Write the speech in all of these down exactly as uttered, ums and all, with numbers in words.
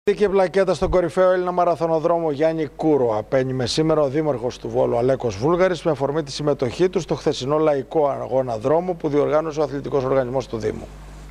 Και πλακέτα στον κορυφαίο Έλληνα μαραθωνοδρόμο Γιάννη Κούρο απένιμε σήμερα ο δήμαρχος του Βόλου Αλέκος Βούλγαρης με αφορμή τη συμμετοχή του στο χθεσινό λαϊκό αγώνα δρόμου που διοργάνωσε ο αθλητικός οργανισμός του Δήμου.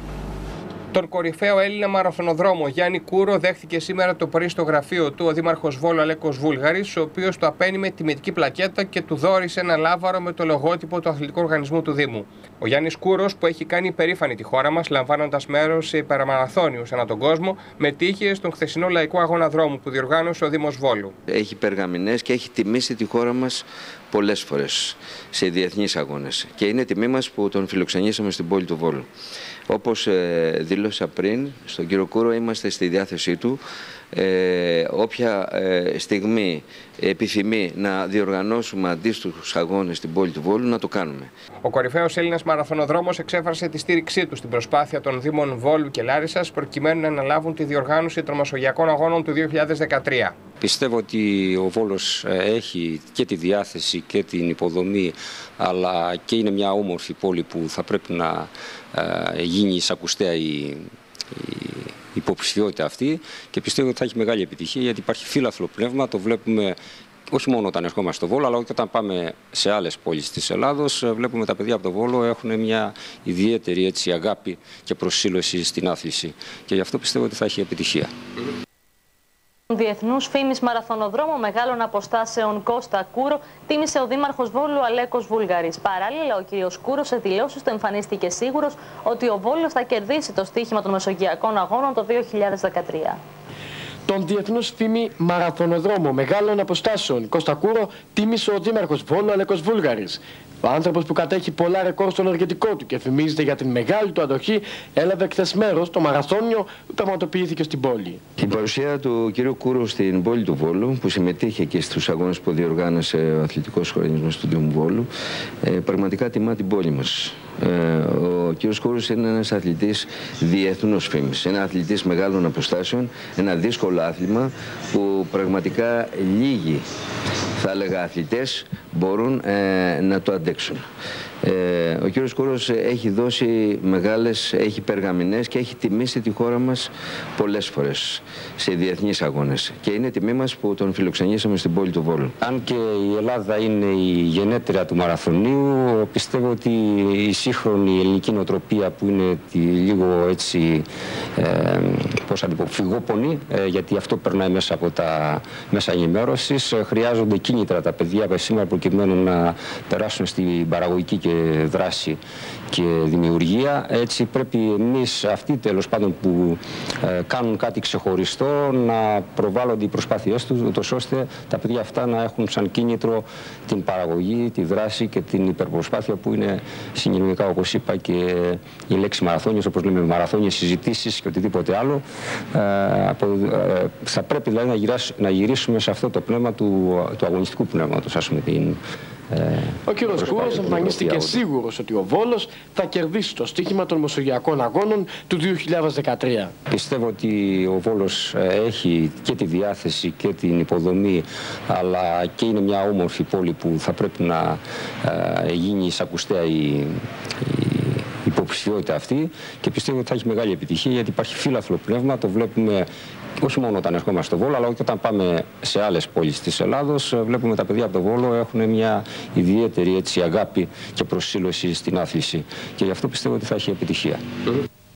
Τον κορυφαίο Έλληνα μαραθωνοδρόμο Γιάννη Κούρο δέχτηκε σήμερα το πρωί στο γραφείο του ο δήμαρχος Βόλου Αλέκος Βούλγαρης, ο οποίος του απένιμε τιμητική πλακέτα και του δώρισε ένα λάβαρο με το λογότυπο του αθλητικού οργανισμού του Δήμου. Ο Γιάννης Κούρος, που έχει κάνει υπερήφανη τη χώρα μας, λαμβάνοντας μέρος σε υπεραμαραθώνιους ανά τον κόσμο, μετήχε στον χθεσινό λαϊκό αγώνα δρόμου που διοργάνωσε ο Δήμος Βόλου. Έχει περγαμηνές και έχει τιμήσει τη χώρα μας πολλές φορές σε διεθνείς αγώνες. Και είναι τιμή μας που τον φιλοξενήσαμε στην πόλη του Βόλου. Όπως ε, δήλωσα πριν, στον κύριο Κούρο είμαστε στη διάθεσή του. Ε, όποια ε, στιγμή επιθυμεί να διοργανώσουμε αντίστοιχους αγώνες στην πόλη του Βόλου, να το κάνουμε. Ο κορυφαίος Έλληνας μαραθωνοδρόμος εξέφρασε τη στήριξή του στην προσπάθεια των Δήμων Βόλου και Λάρισσας προκειμένου να αναλάβουν τη διοργάνωση των Μεσογειακών Αγώνων του δύο χιλιάδες δεκατρία. Πιστεύω ότι ο Βόλος έχει και τη διάθεση και την υποδομή, αλλά και είναι μια όμορφη πόλη που θα πρέπει να γίνει εισακουστέα η η υποψηφιότητα αυτή, και πιστεύω ότι θα έχει μεγάλη επιτυχία, γιατί υπάρχει φύλαθλο πνεύμα. Το βλέπουμε όχι μόνο όταν ερχόμαστε στο Βόλο, αλλά και όταν πάμε σε άλλες πόλεις της Ελλάδος. Βλέπουμε τα παιδιά από το Βόλο έχουν μια ιδιαίτερη έτσι, αγάπη και προσήλωση στην άθληση, και γι' αυτό πιστεύω ότι θα έχει επιτυχία. Διεθνούς φήμης μαραθωνοδρόμο μεγάλων αποστάσεων Κώστα Κούρο τίμησε ο δήμαρχος Βόλου Αλέκος Βούλγαρης. Παράλληλα, ο κύριος Κούρος σε δηλώσεις του εμφανίστηκε σίγουρος ότι ο Βόλος θα κερδίσει το στοίχημα των Μεσογειακών Αγώνων το δύο χιλιάδες δεκατρία. Τον διεθνούς φήμη μαραθωνοδρόμο μεγάλων αποστάσεων Κώστα Κούρο τίμησε ο δήμαρχος Βόλου Αλέκος Βούλγαρης. Ο άνθρωπος που κατέχει πολλά ρεκόρ στο ενεργητικό του και φημίζεται για την μεγάλη του αντοχή, έλαβε χθες μέρος στο μαραθώνιο που πραγματοποιήθηκε στην πόλη. Η παρουσία του κ. Κούρου στην πόλη του Βόλου, που συμμετείχε και στους αγώνες που διοργάνωσε ο αθλητικός οργανισμός του Δήμου Βόλου, ε, πραγματικά τιμά την πόλη μας. Ε, ο κ. Κούρος είναι ένας αθλητής διεθνούς φήμης, ένα αθλητής μεγάλων αποστάσεων, ένα δύσκολο άθλημα που πραγματικά λίγοι, θα έλεγα, αθλητές μπορούν ε, να το αντέξουν. Ε, ο κύριος Κούρος έχει δώσει μεγάλες, έχει περγαμηνές και έχει τιμήσει τη χώρα μας πολλές φορές σε διεθνείς αγώνες, και είναι τιμή μας που τον φιλοξενήσαμε στην πόλη του Βόλου. Αν και η Ελλάδα είναι η γενέτειρα του μαραθωνίου, πιστεύω ότι η σύγχρονη ελληνική νοοτροπία, που είναι τη, λίγο έτσι ε, πώς θα το πω, φυγόπονη, ε, γιατί αυτό περνάει μέσα από τα μέσα ενημέρωσης, ε, χρειάζονται κίνητρα τα παιδιά από σήμερα προκειμένου να περάσουν στην παραγωγική και δράση και δημιουργία. Έτσι πρέπει εμείς αυτοί τέλος πάντων που ε, κάνουν κάτι ξεχωριστό να προβάλλονται οι προσπάθειές τους, ούτως ώστε τα παιδιά αυτά να έχουν σαν κίνητρο την παραγωγή, τη δράση και την υπερπροσπάθεια, που είναι συγκινητικά, όπως είπα, και η λέξη μαραθώνιος, όπως λέμε, μαραθώνιες συζητήσεις και οτιδήποτε άλλο. Ε, από, ε, θα πρέπει δηλαδή να, γυράσ, να γυρίσουμε σε αυτό το πνεύμα του, του αγωνιστικού πνεύματος, ας πούμε, την, Ο κύριος Κούρος εμφανίστηκε σίγουρος ότι ο Βόλος θα κερδίσει το στοίχημα των Μεσογειακών Αγώνων του δύο χιλιάδες δεκατρία. Πιστεύω ότι ο Βόλος έχει και τη διάθεση και την υποδομή, αλλά και είναι μια όμορφη πόλη που θα πρέπει να γίνει εισακουστέα η, η υποψηφιότητα αυτή, και πιστεύω ότι θα έχει μεγάλη επιτυχία, γιατί υπάρχει φύλαθλο πνεύμα. Το βλέπουμε όχι μόνο όταν ερχόμαστε στο Βόλο, αλλά και όταν πάμε σε άλλες πόλεις της Ελλάδος. Βλέπουμε τα παιδιά από το Βόλο έχουν μια ιδιαίτερη έτσι, αγάπη και προσήλωση στην άθληση, και γι' αυτό πιστεύω ότι θα έχει επιτυχία.